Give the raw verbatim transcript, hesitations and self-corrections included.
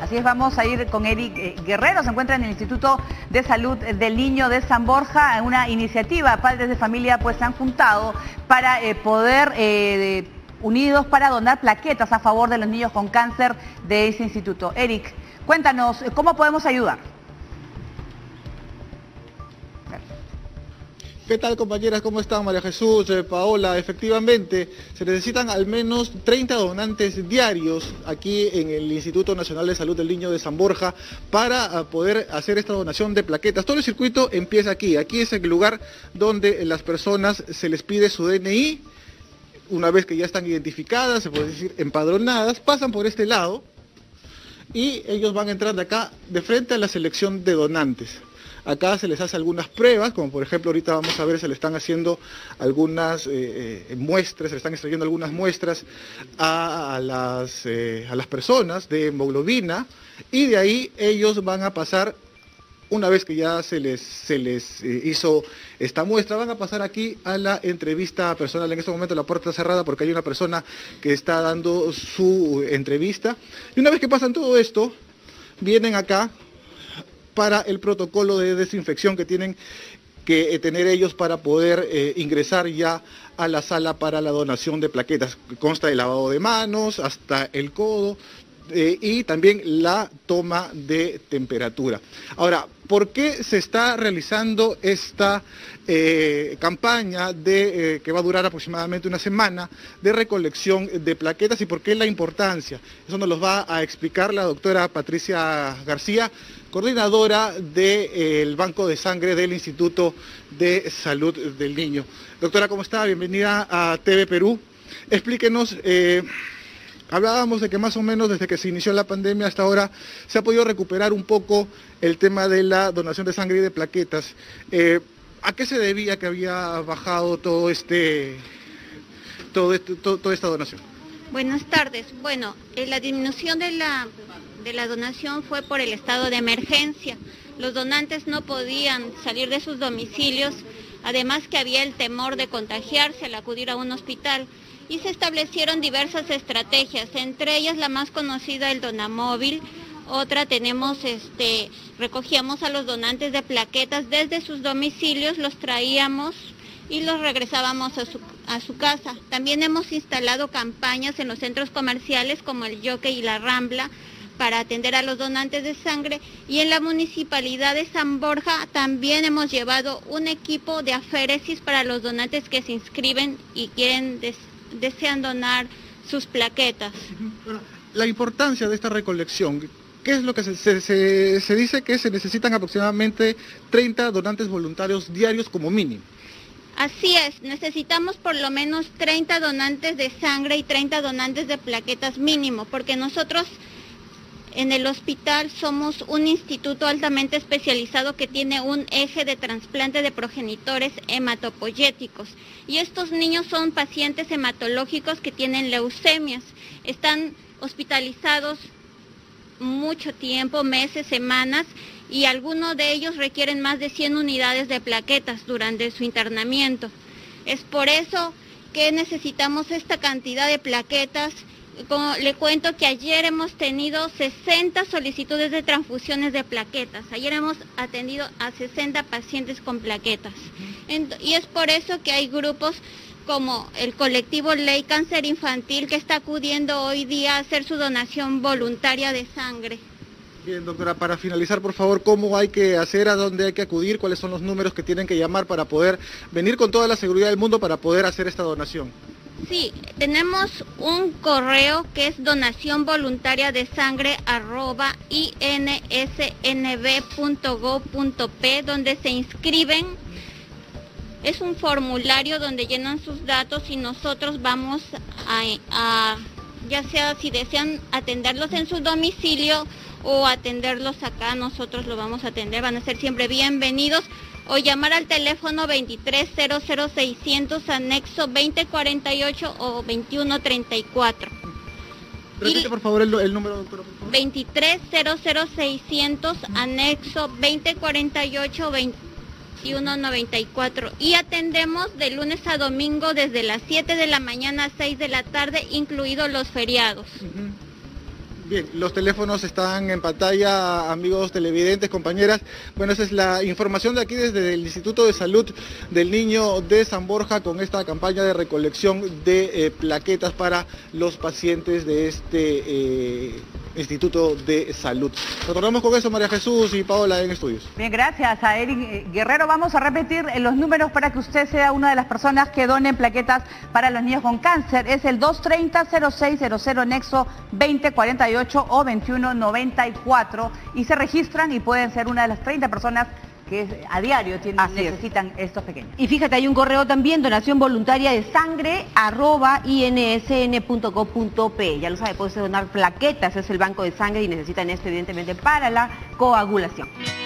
Así es, vamos a ir con Eric Guerrero, se encuentra en el Instituto de Salud del Niño de San Borja, en una iniciativa. Padres de familia pues se han juntado para eh, poder, eh, unidos para donar plaquetas a favor de los niños con cáncer de ese instituto. Eric, cuéntanos, ¿cómo podemos ayudar? ¿Qué tal, compañeras? ¿Cómo están? María Jesús, eh, Paola, efectivamente se necesitan al menos treinta donantes diarios aquí en el Instituto Nacional de Salud del Niño de San Borja para uh, poder hacer esta donación de plaquetas. Todo el circuito empieza aquí, aquí es el lugar donde las personas se les pide su D N I, una vez que ya están identificadas, se puede decir empadronadas, pasan por este lado y ellos van entrando acá de frente a la selección de donantes. Acá se les hace algunas pruebas, como por ejemplo ahorita vamos a ver, se le están haciendo algunas eh, eh, muestras, se le están extrayendo algunas muestras a, a, las, eh, a las personas de hemoglobina, y de ahí ellos van a pasar, una vez que ya se les, se les eh, hizo esta muestra, van a pasar aquí a la entrevista personal. En este momento la puerta está cerrada porque hay una persona que está dando su entrevista, y una vez que pasan todo esto, vienen acá para el protocolo de desinfección que tienen que tener ellos para poder eh, ingresar ya a la sala para la donación de plaquetas. Consta de lavado de manos hasta el codo eh, y también la toma de temperatura. Ahora, ¿por qué se está realizando esta eh, campaña de, eh, que va a durar aproximadamente una semana de recolección de plaquetas, y por qué la importancia? Eso nos lo va a explicar la doctora Patricia García, coordinadora del eh, Banco de Sangre del Instituto de Salud del Niño. Doctora, ¿cómo está? Bienvenida a T V Perú. Explíquenos, eh, hablábamos de que más o menos desde que se inició la pandemia hasta ahora se ha podido recuperar un poco el tema de la donación de sangre y de plaquetas. Eh, ¿A qué se debía que había bajado todo este, todo este, todo, toda esta donación? Buenas tardes. Bueno, eh, la disminución de la, de la donación fue por el estado de emergencia. Los donantes no podían salir de sus domicilios, además que había el temor de contagiarse al acudir a un hospital, y se establecieron diversas estrategias, entre ellas la más conocida, el donamóvil. Otra tenemos, este, recogíamos a los donantes de plaquetas desde sus domicilios, los traíamos y los regresábamos a su, a su casa. También hemos instalado campañas en los centros comerciales como el Jockey y la Rambla para atender a los donantes de sangre, y en la Municipalidad de San Borja también hemos llevado un equipo de aféresis para los donantes que se inscriben y quieren des, desean donar sus plaquetas. La importancia de esta recolección, ¿qué es lo que se, se, se, se dice? Que se necesitan aproximadamente treinta donantes voluntarios diarios como mínimo. Así es, necesitamos por lo menos treinta donantes de sangre y treinta donantes de plaquetas mínimo, porque nosotros en el hospital somos un instituto altamente especializado que tiene un eje de trasplante de progenitores hematopoyéticos, y estos niños son pacientes hematológicos que tienen leucemias, están hospitalizados mucho tiempo, meses, semanas, y algunos de ellos requieren más de cien unidades de plaquetas durante su internamiento. Es por eso que necesitamos esta cantidad de plaquetas. Como le cuento que ayer hemos tenido sesenta solicitudes de transfusiones de plaquetas. Ayer hemos atendido a sesenta pacientes con plaquetas. Y es por eso que hay grupos como el colectivo Ley Cáncer Infantil que está acudiendo hoy día a hacer su donación voluntaria de sangre. Bien, doctora, para finalizar, por favor, ¿cómo hay que hacer, a dónde hay que acudir, cuáles son los números que tienen que llamar para poder venir con toda la seguridad del mundo para poder hacer esta donación? Sí, tenemos un correo que es donación voluntaria de sangre arroba i n s n b punto gob punto p, donde se inscriben. Es un formulario donde llenan sus datos y nosotros vamos a, a, ya sea si desean atenderlos en su domicilio o atenderlos acá, nosotros lo vamos a atender, van a ser siempre bienvenidos. O llamar al teléfono veintitrés cero cero seiscientos anexo veinte cuarenta y ocho o veintiuno treinta y cuatro. Repite por favor el, el número, doctora, por favor. veintitrés cero cero seiscientos anexo veinte cuarenta y ocho veintiuno noventa y cuatro, y atendemos de lunes a domingo desde las siete de la mañana a seis de la tarde, incluidos los feriados. Uh-huh. Bien, los teléfonos están en pantalla, amigos televidentes, compañeras. Bueno, esa es la información de aquí desde el Instituto de Salud del Niño de San Borja con esta campaña de recolección de eh, plaquetas para los pacientes de este eh, Instituto de Salud. Retornamos con eso, María Jesús y Paola, en estudios. Bien, gracias a Eric Guerrero. Vamos a repetir los números para que usted sea una de las personas que donen plaquetas para los niños con cáncer. Es el dos treinta, cero seis cero cero, Nexo veinte cuarenta y ocho o veintiuno noventa y cuatro y se registran y pueden ser una de las treinta personas que a diario tienen, necesitan es. estos pequeños. Y fíjate, hay un correo también, donación voluntaria de sangre, arroba insn punto gov punto pe. Ya lo sabe, puede donar plaquetas, es el banco de sangre y necesitan esto evidentemente para la coagulación.